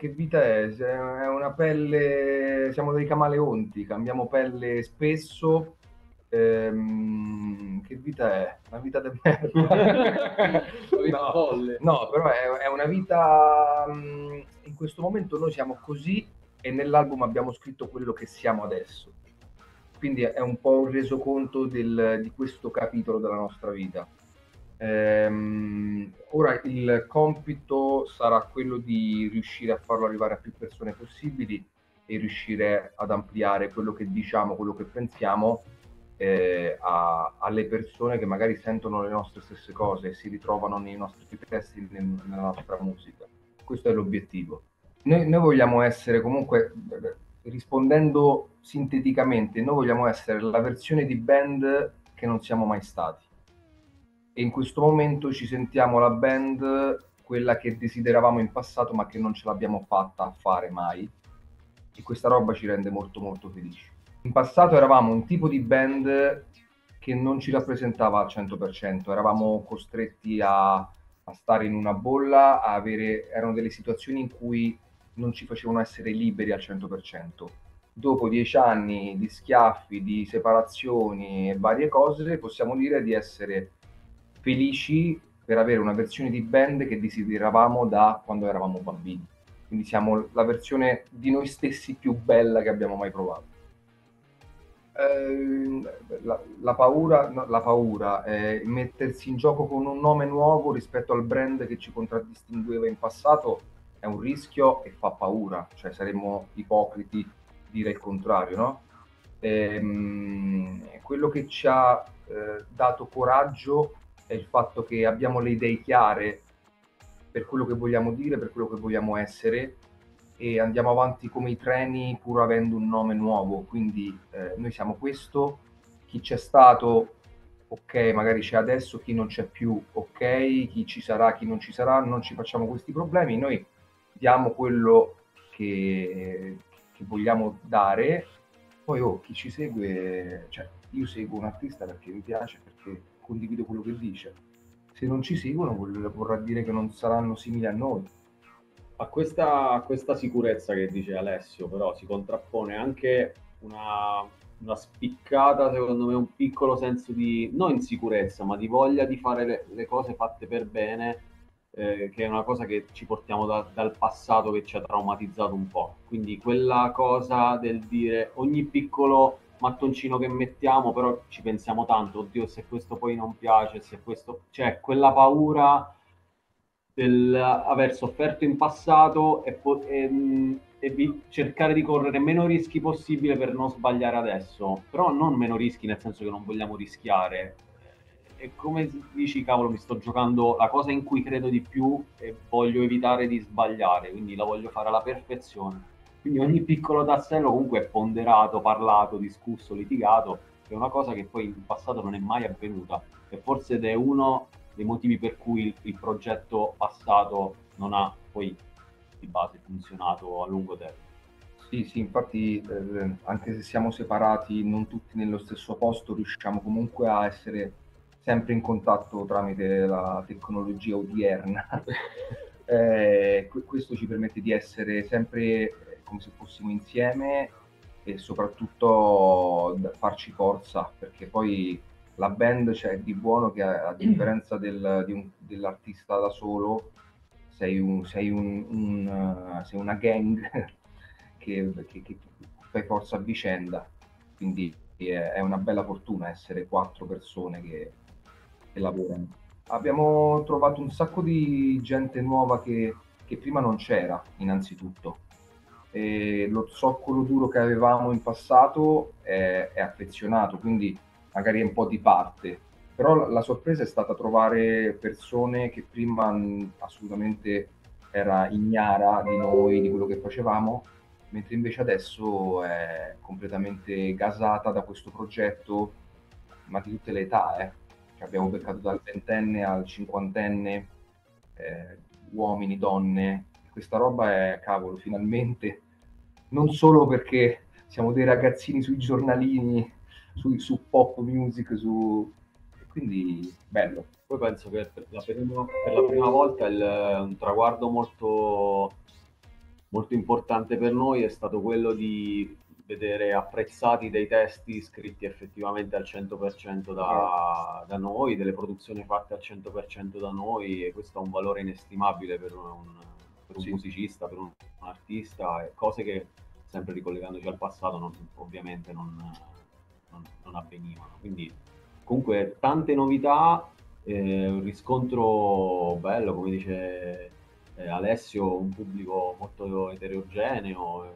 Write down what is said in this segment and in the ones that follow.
che vita è? È una pelle, siamo dei camaleonti, cambiamo pelle spesso. Che vita è? Una vita di merda. Una vita No, folle. no, però è una vita. In questo momento noi siamo così e nell'album abbiamo scritto quello che siamo adesso. Quindi è un po' un resoconto di questo capitolo della nostra vita. Ora il compito sarà quello di riuscire a farlo arrivare a più persone possibili e riuscire ad ampliare quello che diciamo, quello che pensiamo alle persone che magari sentono le nostre stesse cose e si ritrovano nei nostri testi, nella nostra musica. Questo è l'obiettivo. Noi vogliamo essere comunque, rispondendo sinteticamente, noi vogliamo essere la versione di band che non siamo mai stati e in questo momento ci sentiamo la band quella che desideravamo in passato ma che non ce l'abbiamo fatta a fare mai e questa roba ci rende molto molto felici. In passato eravamo un tipo di band che non ci rappresentava al 100%, eravamo costretti a stare in una bolla, erano delle situazioni in cui non ci facevano essere liberi al 100%. Dopo 10 anni di schiaffi, di separazioni e varie cose, possiamo dire di essere felici per avere una versione di band che desideravamo da quando eravamo bambini. Quindi siamo la versione di noi stessi più bella che abbiamo mai provato. La paura, no, la paura è mettersi in gioco con un nome nuovo rispetto al brand che ci contraddistingueva in passato è un rischio e fa paura, cioè saremmo ipocriti dire il contrario, no? Quello che ci ha dato coraggio è il fatto che abbiamo le idee chiare per quello che vogliamo dire, per quello che vogliamo essere e andiamo avanti come i treni pur avendo un nome nuovo. Quindi noi siamo questo, chi c'è stato, ok, magari c'è adesso, chi non c'è più, ok, chi ci sarà, chi non ci sarà, non ci facciamo questi problemi, noi diamo quello che vogliamo dare, poi chi ci segue, cioè io seguo un artista perché mi piace, perché condivido quello che dice. Se non ci seguono vorrà dire che non saranno simili a noi. A questa sicurezza che dice Alessio, però si contrappone anche una spiccata, secondo me, un piccolo senso di, non insicurezza, ma di voglia di fare le cose fatte per bene, che è una cosa che ci portiamo dal passato che ci ha traumatizzato un po'. Quindi quella cosa del dire ogni piccolo mattoncino che mettiamo, però ci pensiamo tanto, oddio, se questo poi non piace, se questo... Cioè, quella paura del aver sofferto in passato e cercare di correre meno rischi possibile per non sbagliare adesso, però non meno rischi nel senso che non vogliamo rischiare. E come dici, cavolo, mi sto giocando la cosa in cui credo di più e voglio evitare di sbagliare, quindi la voglio fare alla perfezione. Quindi ogni piccolo tassello comunque è ponderato, parlato, discusso, litigato, è una cosa che poi in passato non è mai avvenuta e forse ed è uno dei motivi per cui il progetto passato non ha poi di base funzionato a lungo termine. Sì, sì, infatti anche se siamo separati, non tutti nello stesso posto, riusciamo comunque a essere sempre in contatto tramite la tecnologia odierna. Questo ci permette di essere sempre come se fossimo insieme e soprattutto farci forza, perché poi la band c'è di buono che a differenza dell'artista da solo, sei una gang che fai forza a vicenda, quindi è una bella fortuna essere 4 persone che lavorano. Abbiamo trovato un sacco di gente nuova che prima non c'era, innanzitutto. E lo zoccolo duro che avevamo in passato è affezionato, quindi magari è un po' di parte. Però la sorpresa è stata trovare persone che prima assolutamente era ignara di noi, di quello che facevamo, mentre invece adesso è completamente gasata da questo progetto, ma di tutte le età, eh. Cioè, abbiamo beccato dal ventenne al cinquantenne, eh, uomini, donne. Questa roba è, cavolo, finalmente, non solo perché siamo dei ragazzini sui giornalini, su pop music, quindi bello. Poi penso che per la prima volta è un traguardo molto molto importante per noi è stato quello di vedere apprezzati dei testi scritti effettivamente al 100% da noi, delle produzioni fatte al 100% da noi, e questo ha un valore inestimabile per un musicista, per un artista, e cose che, sempre ricollegandoci al passato, ovviamente non avvenivano. Quindi comunque tante novità, un riscontro bello, come dice Alessio, un pubblico molto eterogeneo,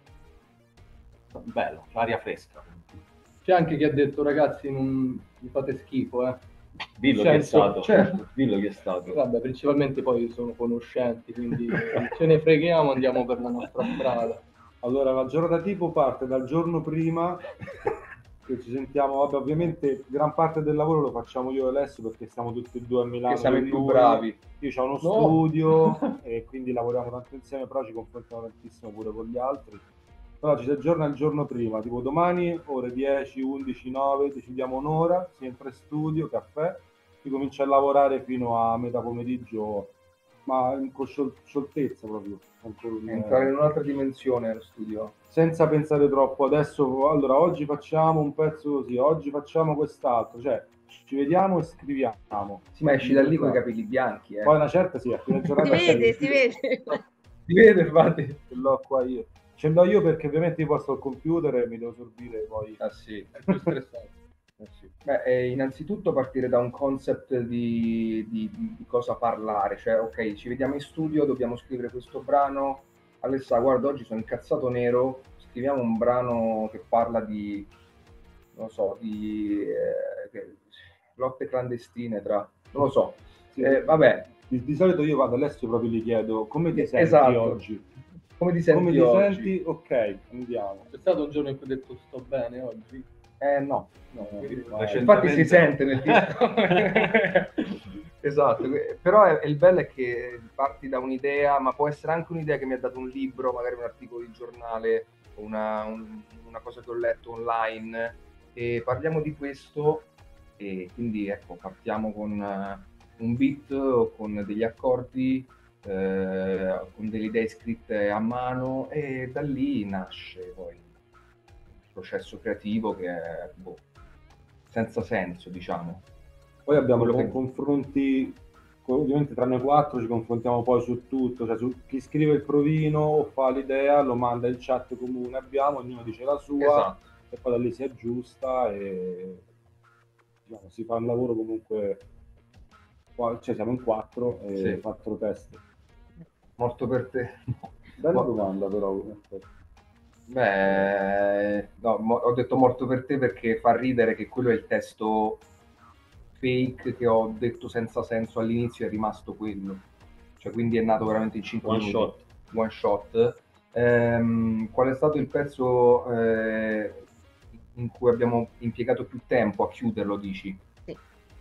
bello, aria fresca. C'è anche chi ha detto, ragazzi, non mi fate schifo, Dillo chi è stato. Certo. Dillo chi è stato. Vabbè, principalmente poi sono conoscenti, quindi ce ne freghiamo, andiamo per la nostra strada. Allora, la giornata tipo parte dal giorno prima che ci sentiamo. Vabbè, ovviamente gran parte del lavoro lo facciamo io e Alessio, perché siamo tutti e due a Milano. Che siamo i più bravi. Io ho uno studio e quindi lavoriamo tanto insieme, però ci confrontiamo tantissimo pure con gli altri. Però ci si aggiorna il giorno prima, tipo domani ore 10, 11, 9, decidiamo un'ora, si entra in studio, caffè, si comincia a lavorare fino a metà pomeriggio, ma con scioltezza proprio. Entrare in un'altra dimensione nello studio. Senza pensare troppo, adesso, allora, oggi facciamo un pezzo così, oggi facciamo quest'altro, cioè ci vediamo e scriviamo. Sì, ma esci da lì con i capelli bianchi. Poi una certa sì, a fine giornata si vede. Si vede, infatti. Ce l'ho qua io. Ce l'ho io perché ovviamente io posto il computer e mi devo sorbire poi. Ah sì, è più stressante. Sì. Beh, innanzitutto partire da un concept di cosa parlare, cioè ok, ci vediamo in studio, dobbiamo scrivere questo brano. Alessa, guarda, oggi sono incazzato nero, scriviamo un brano che parla di, non lo so, di lotte clandestine tra, non lo so, sì. Vabbè. Di solito io vado Alessio, proprio gli chiedo come ti senti oggi? Come ti senti oggi? Senti? Ok, andiamo. C'è stato un giorno in cui ho detto sto bene oggi? No. Infatti si sente nel disco. Esatto, però è il bello è che parti da un'idea, ma può essere anche un'idea che mi ha dato un libro, magari un articolo di giornale, una cosa che ho letto online, e parliamo di questo, e quindi ecco, partiamo con un beat o con degli accordi, con delle idee scritte a mano, e da lì nasce poi il processo creativo che è senza senso, diciamo. Poi abbiamo confronti, ovviamente tra noi quattro ci confrontiamo poi su tutto, cioè su chi scrive il provino o fa l'idea, lo manda in chat comune, abbiamo, ognuno dice la sua, esatto. E poi da lì si aggiusta e diciamo, si fa un lavoro comunque, cioè siamo in 4 e sì. 4 teste. Morto per te. Bella domanda però. Beh, no, ho detto morto per te perché fa ridere che quello è il testo fake che ho detto senza senso all'inizio, è rimasto quello. Cioè, quindi è nato veramente in 5 minuti. One shot. Qual è stato il pezzo in cui abbiamo impiegato più tempo a chiuderlo, dici? Sì.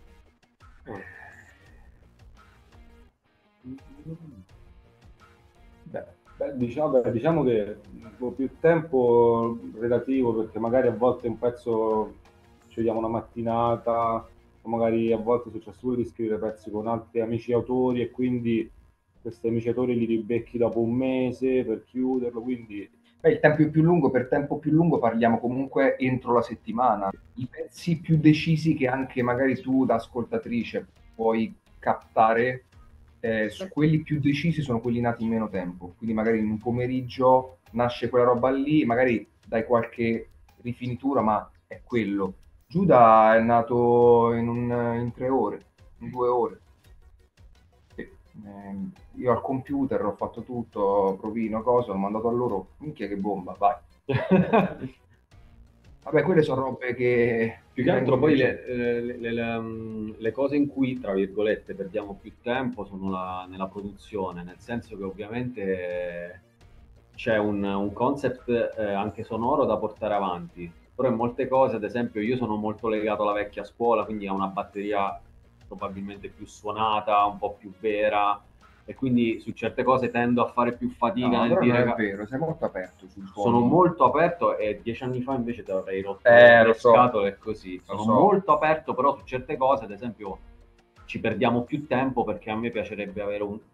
Diciamo che un po' più tempo relativo, perché magari a volte un pezzo ci vediamo una mattinata, o magari a volte è successo pure di scrivere pezzi con altri amici autori e quindi questi amici autori li ribecchi dopo un mese per chiuderlo, quindi... Il tempo è più lungo, per tempo più lungo parliamo comunque entro la settimana. I pezzi più decisi che anche magari tu da ascoltatrice puoi captare, su quelli più decisi sono quelli nati in meno tempo, quindi magari in un pomeriggio nasce quella roba lì, magari dai qualche rifinitura, ma è quello. Giuda è nato in 3 ore, in 2 ore. Io al computer ho fatto tutto, provino, cosa, l'ho mandato a loro, minchia che bomba, vai. Vabbè, quelle sono robe che... Più che altro poi le cose in cui, tra virgolette, perdiamo più tempo sono nella produzione, nel senso che ovviamente c'è un concept anche sonoro da portare avanti, però in molte cose, ad esempio, io sono molto legato alla vecchia scuola, quindi a una batteria probabilmente più suonata, un po' più vera, e quindi su certe cose tendo a fare più fatica nel dire. Non è vero, sei molto aperto sul suono. Sono molto aperto, e 10 anni fa invece ti avrei rotto le scatole così. Sono molto aperto, però su certe cose, ad esempio, ci perdiamo più tempo perché a me piacerebbe avere una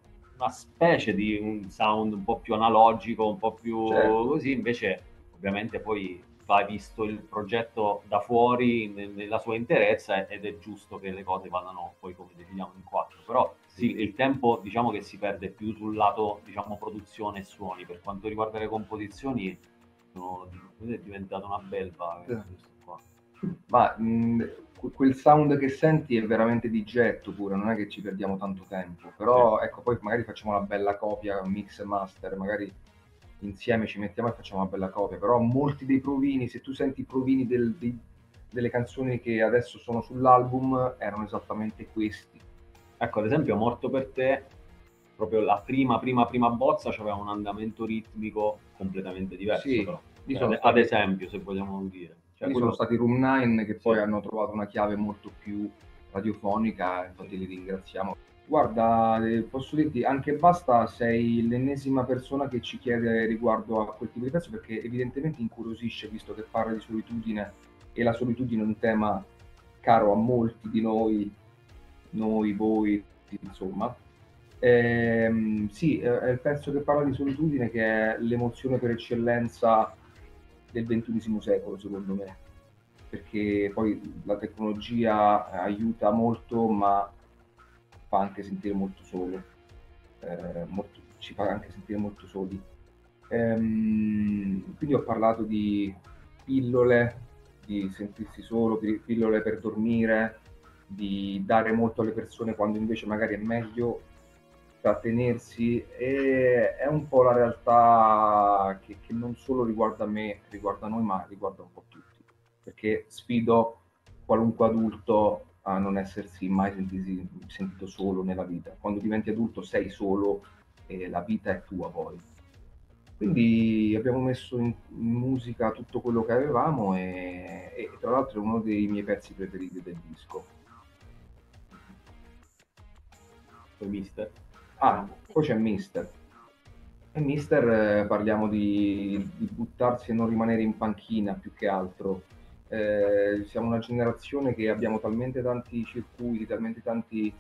una specie di un sound un po' più analogico, un po' più così, invece ovviamente poi va visto il progetto da fuori nella sua interezza ed è giusto che le cose vadano poi come decidiamo in quattro, però sì, il tempo diciamo che si perde più sul lato diciamo produzione e suoni. Per quanto riguarda le composizioni è diventata una belva questo qua. Ma quel sound che senti è veramente di getto pure, non è che ci perdiamo tanto tempo, però ecco, poi magari facciamo una bella copia, mix e master, magari insieme ci mettiamo e facciamo una bella copia, però molti dei provini, se tu senti i provini delle canzoni che adesso sono sull'album, erano esattamente questi. Ecco, ad esempio Morto per te, proprio la prima bozza aveva un andamento ritmico completamente diverso, Sì, però. Ad esempio, se vogliamo dire. Sono stati Room 9 che poi hanno trovato una chiave molto più radiofonica, infatti li ringraziamo. Guarda, posso dirti, anche Basta sei l'ennesima persona che ci chiede riguardo a quel tipo di pezzo, perché evidentemente incuriosisce, visto che parla di solitudine, e la solitudine è un tema caro a molti di noi, voi, insomma. Sì, è il pezzo che parla di solitudine, che è l'emozione per eccellenza del XXI secolo, secondo me, perché poi la tecnologia aiuta molto, ma fa anche sentire molto solo, ci fa anche sentire molto soli. Quindi ho parlato di pillole, di sentirsi solo, di pillole per dormire, di dare molto alle persone quando invece magari è meglio trattenersi, e è un po' la realtà che non solo riguarda me, riguarda noi, ma riguarda un po' tutti, perché sfido qualunque adulto a non essersi mai sentito solo nella vita. Quando diventi adulto sei solo e la vita è tua poi. Quindi abbiamo messo in musica tutto quello che avevamo e tra l'altro è uno dei miei pezzi preferiti del disco. Poi Mister. Poi c'è Mister. E Mister parliamo di buttarsi e non rimanere in panchina più che altro. Siamo una generazione che abbiamo talmente tanti circuiti, talmente tanti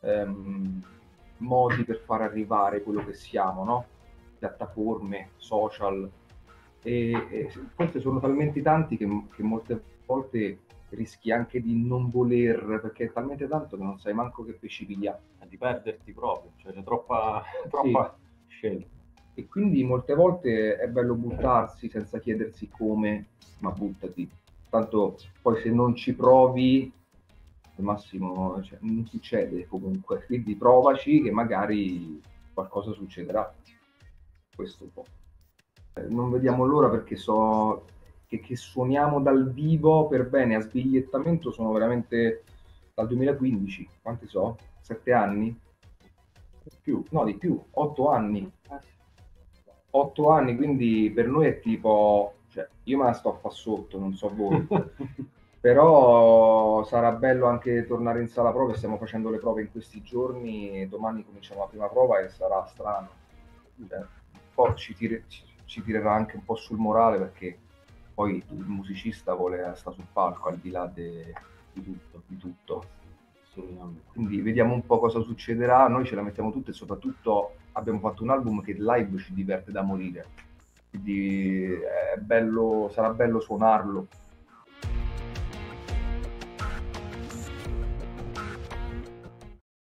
modi per far arrivare quello che siamo, no? Piattaforme, social, e forse sono talmente tanti che molte volte rischi anche di non voler, perché è talmente tanto che non sai manco che pesci pigliare. Di perderti proprio, cioè c'è troppa scelta. E quindi molte volte è bello buttarsi senza chiedersi come, ma buttati. Tanto poi se non ci provi, al massimo non succede comunque. Quindi provaci che magari qualcosa succederà. Questo un po'. Non vediamo l'ora perché so che suoniamo dal vivo per bene a sbigliettamento, sono veramente dal 2015, quanti so? 7 anni? Di più, 8 anni. 8 anni, quindi per noi è tipo, cioè, io me la sto a fa sotto, non so voi, però sarà bello anche tornare in sala prove. Stiamo facendo le prove in questi giorni e domani cominciamo la prima prova e sarà strano, cioè, poi ci tirerà anche un po' sul morale, perché poi il musicista vuole stare sul palco al di là di tutto. Quindi vediamo un po' cosa succederà, noi ce la mettiamo tutte e soprattutto abbiamo fatto un album che live ci diverte da morire, quindi sarà bello suonarlo.